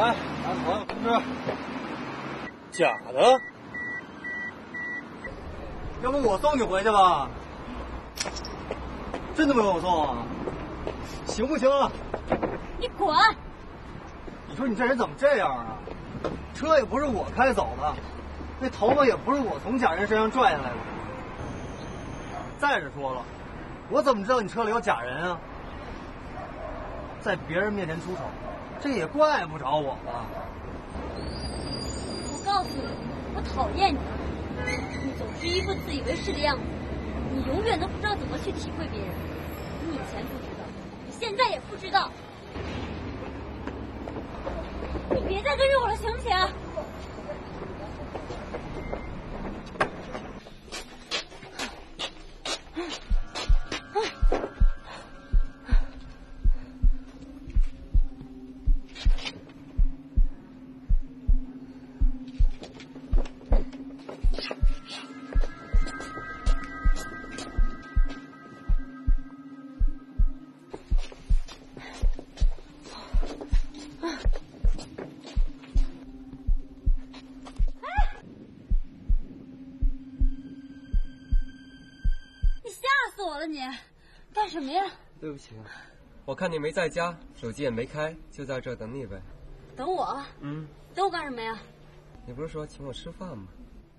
来，拿朋友吃。假的？ 要不我送你回去吧？真的不用我送啊？行不行啊？ 你滚！ 你说你这人怎么这样啊？车也不是我开走的，那头发也不是我从假人身上拽下来的。再者说了，我怎么知道你车里有假人啊？在别人面前出丑，这也怪不着我吧？ 我告诉你，我讨厌你，你总是一副自以为是的样子，你永远都不知道怎么去体会别人。你以前不知道，你现在也不知道。你别再跟着我了，行不行？你干什么呀？ 对不起，我看你没在家，手机也没开，就在这儿等你呗。 等我？等我干什么呀？ 你不是说请我吃饭吗？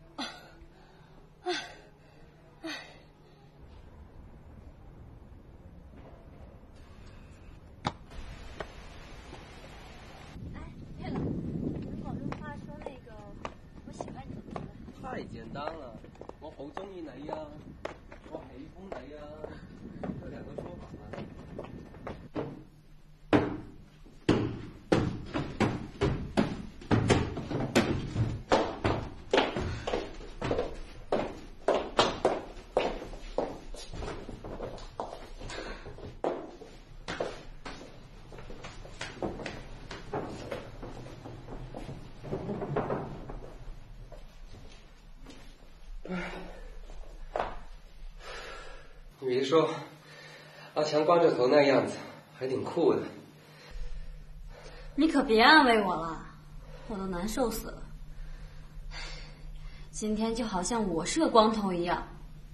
对了，你广州话说那个我喜欢你怎么说？ 太简单了，我好中意你呀，我喜歡你呀，這兩個說法啊。你别说，阿强光着头那样子还挺酷的。 你可别安慰我了，我都难受死了。今天就好像我是个光头一样，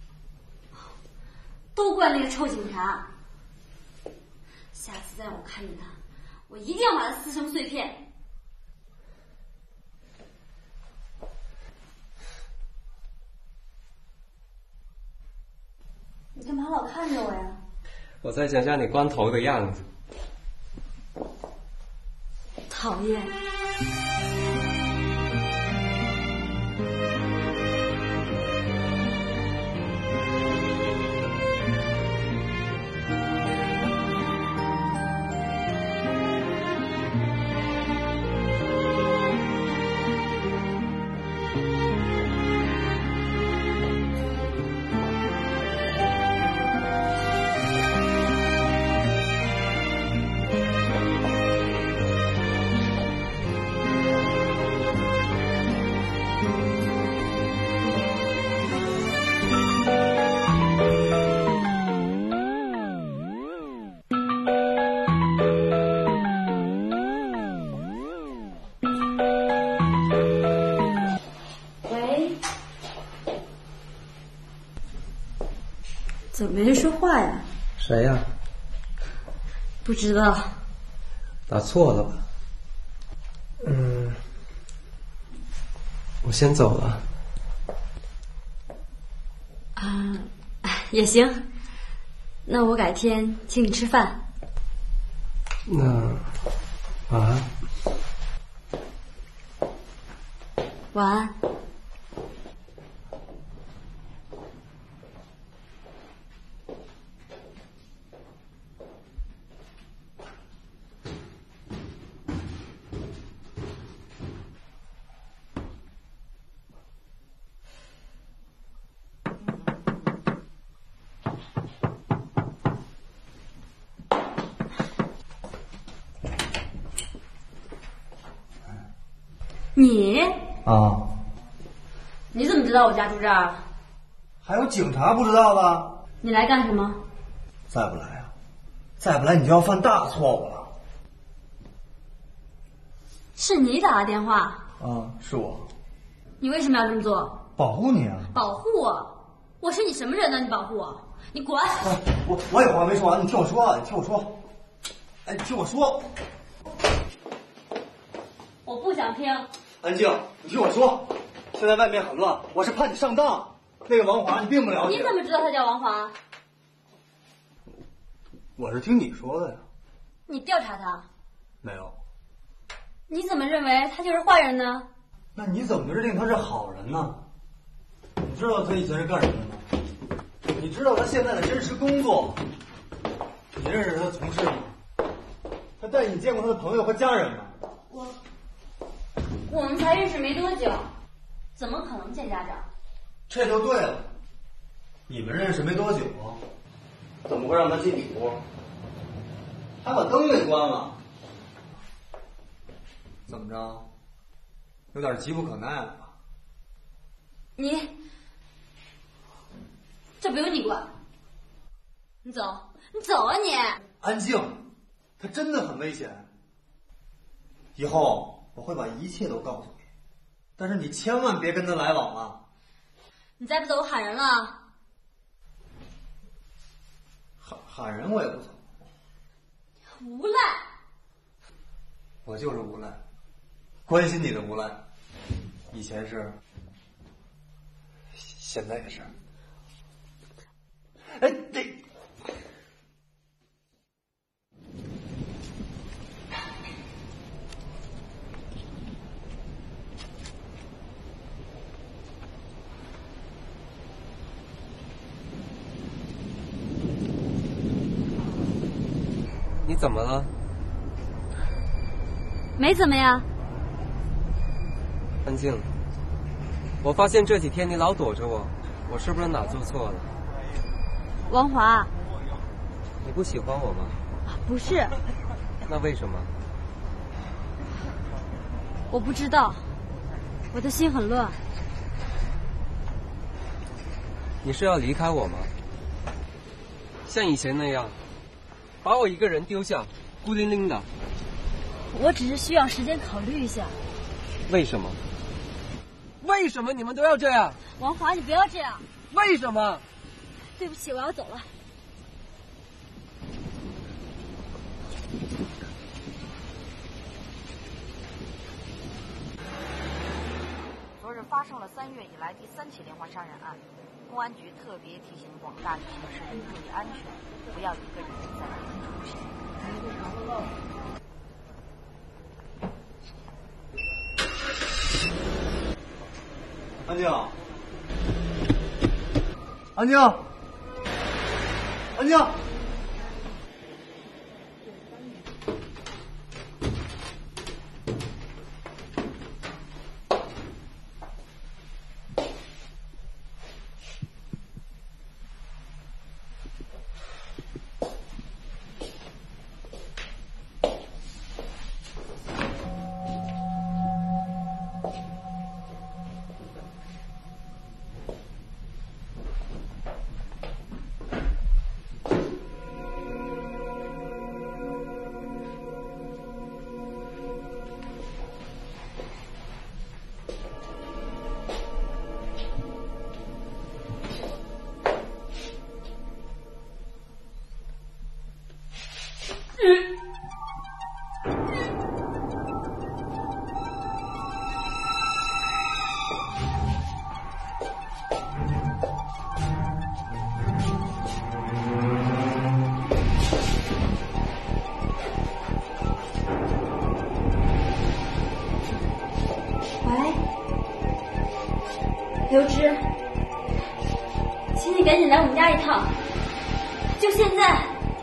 都怪那个臭警察。下次再我看见他，我一定要把他撕成碎片。你干嘛老看着我呀？ 我在想象你光头的样子。 讨厌。怎么没人说话呀？ 谁呀？ 不知道。 打错了吧？我先走了。 也行。那我改天请你吃饭。 那晚安。 晚安。你啊？ 你怎么知道我家住这儿？ 还有警察不知道的？ 你来干什么？ 再不来啊！再不来你就要犯大错误了。 是你打的电话？ 啊，是我。 你为什么要这么做？ 保护你啊！ 保护我？我是你什么人呢？你保护我？你滚！ 我有话没说完，你听我说，你听我说。哎，你听我说。 我不想听。 安静，你听我说。现在外面很乱，我是怕你上当。那个王华你并不了解。 你怎么知道他叫王华？ 我是听你说的呀。 你调查他？ 没有。 你怎么认为他就是坏人呢？ 那你怎么认定他是好人呢？你知道他以前是干什么的吗？你知道他现在的真实工作？你认识他的同事吗？他带你见过他的朋友和家人吗？ 我们才认识没多久，怎么可能见家长？ 这就对了。你们认识没多久，怎么会让他进你屋？还把灯给关了？怎么着？有点急不可耐了吧？ 这不由你管。你走啊你！ 安静，他真的很危险。以后我会把一切都告诉你，但是你千万别跟他来往了。 你再不走，我喊人了。 喊人我也不走。 无赖！ 我就是无赖，关心你的无赖。以前是，现在也是。哎， 你怎么了？ 没怎么呀。 安静。我发现这几天你老躲着我，我是不是哪做错了？ 王华， 你不喜欢我吗？ 不是。 那为什么？ 我不知道，我的心很乱。 你是要离开我吗？像以前那样，把我一个人丢下，孤零零的。 我只是需要时间考虑一下。 为什么？为什么你们都要这样？ 王华，你不要这样。 为什么？ 对不起，我要走了。 昨日发生了3月以来第3起连环杀人案，公安局特别提醒广大旅行市民注意安全，不要一个人在外出行。 安静，安静，安静。 刘芝，请你赶紧来我们家一趟，就现在。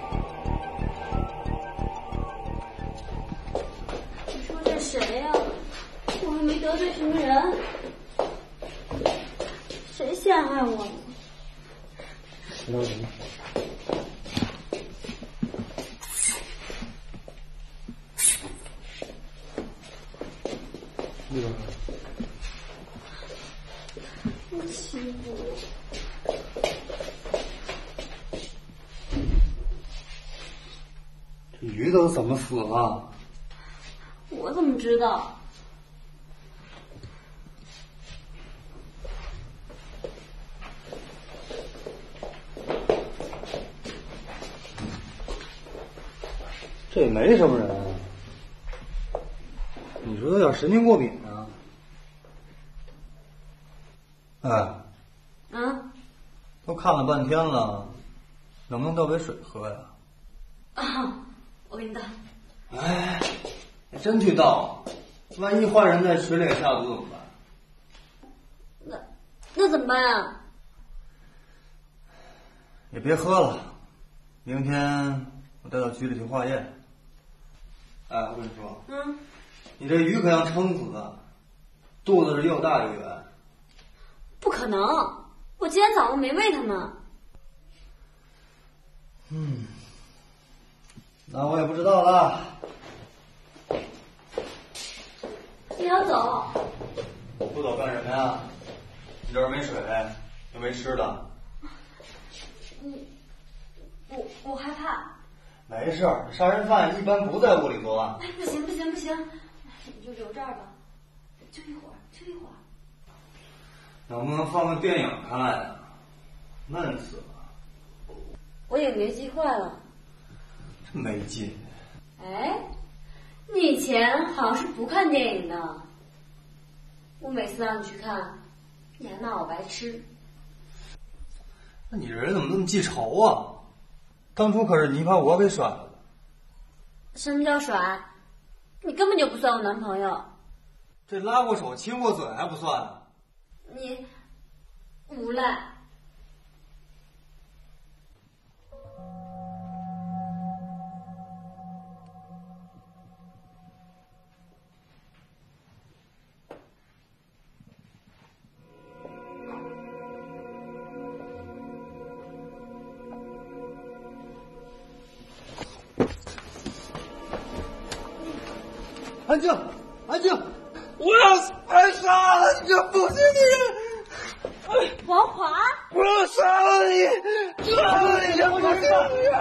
你说这谁呀？我还没得罪什么人，谁陷害我呢？ 石头人。那个。 欺负我！ 这鱼都怎么死了？ 我我怎么知道？ 这也没什么人啊。你说有点神经过敏啊？哎，都看了半天了，能不能倒杯水喝呀？ 啊，我给你倒。 哎，你真去倒，万一坏人在水里给下毒怎么办？ 那怎么办啊？ 也别喝了，明天我带到局里去化验。哎，我跟你说，你这鱼可让撑死的，肚子是又大又圆。 不可能，我今天早上没喂它们。 那我也不知道了。 你要走？ 不走干什么呀？你这儿没水，又没吃的。 我害怕。 没事儿，杀人犯一般不在屋里作案。 哎，不行，你就留这儿吧，就一会儿。 能不能放个电影看呀？闷死了。 我影约机坏了。 真没劲。 哎，你以前好像是不看电影的，我每次让你去看，你还骂我白痴。 那你这人怎么那么记仇啊？当初可是你把我给甩了的。 什么叫甩？你根本就不算我男朋友。 这拉过手亲过嘴还不算？ 你无赖。 安静，安静！ 我要暗杀了你这不幸的人！ 王华， 我要杀了你！杀了你这不幸的人！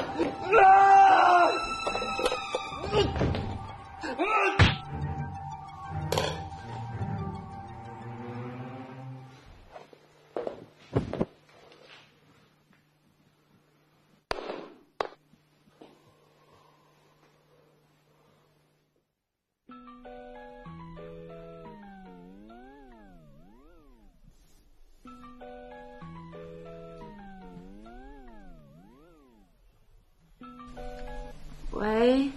喂，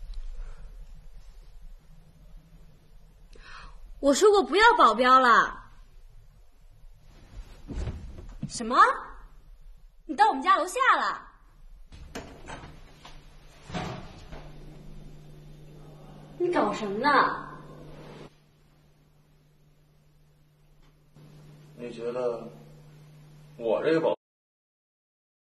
我说过不要保镖了。什么？你到我们家楼下了？你搞什么呢？ 你觉得我这个保